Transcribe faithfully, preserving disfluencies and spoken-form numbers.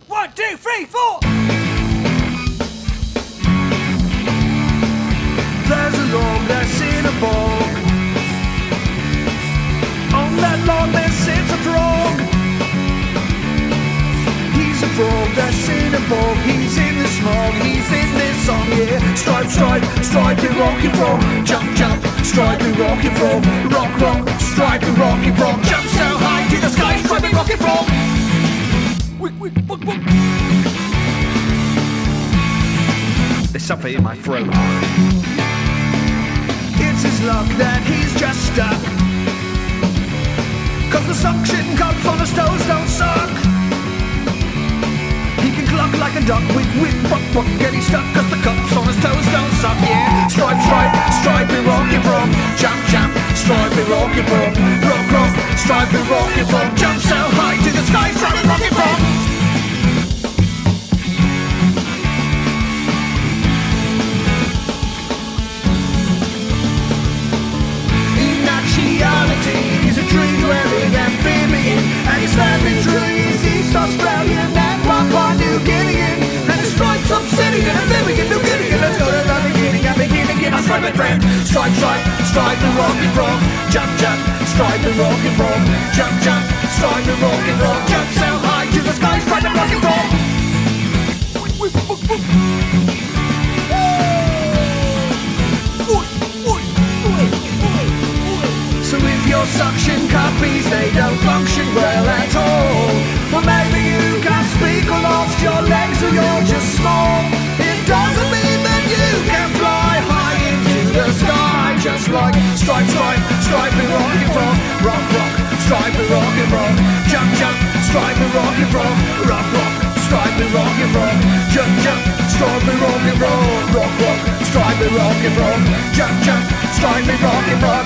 One, two, three, four! There's a log that's in a bog. On that log there sits a frog. He's a frog that's in a bog. He's in the smog, he's in this song, yeah. Stripe, stripe, stripey rocky frog. Jump, jump, stripey rocky frog. Rock, rock, stripey rocky frog. Jump so high to the sky, stripey rocky frog. Wick, wick, wick, wick. There's something in my throat. It's his luck that he's just stuck, 'cause the suction cups on his toes don't suck. He can cluck like a duck, wick, wick, buck, buck, getting stuck 'cause the cups on his toes don't suck, yeah. Stripe, stripe, stripey rocky frog. Jump, jump, stripey rocky frog. Rock, rock, stripey rocky frog. Jump so high to the sky, stripey rocky frog. He's a tree-dwelling amphibian, and he's found in trees, East Australian and Papua New Guinean, and his stripes obsidian, amphibian, New Guinean. Let's go to the beginning and begin again. Our striped friend, stripe, stripe, stripe and rocky frog. Jump, jump, stripe and rocky frog. Jump, jump, stripe and rocky frog. Jump so high to the sky, stripe and rocky frog. So if your suction cuppies, they don't function well at all, well maybe you can't speak or lost your legs or you're just small. It doesn't mean that you can fly high into the sky, just like stripe, stripe, stripe and rocky frog. Rock, rock, stripe and rocky frog. Jump, jump, stripe and rocky frog. Rock, rock, stripe and rocky frog. Jump, jump, stripe and rocky frog. Rock, rock, stripe and rocky frog. Jump, jump, stripe and rocky frog.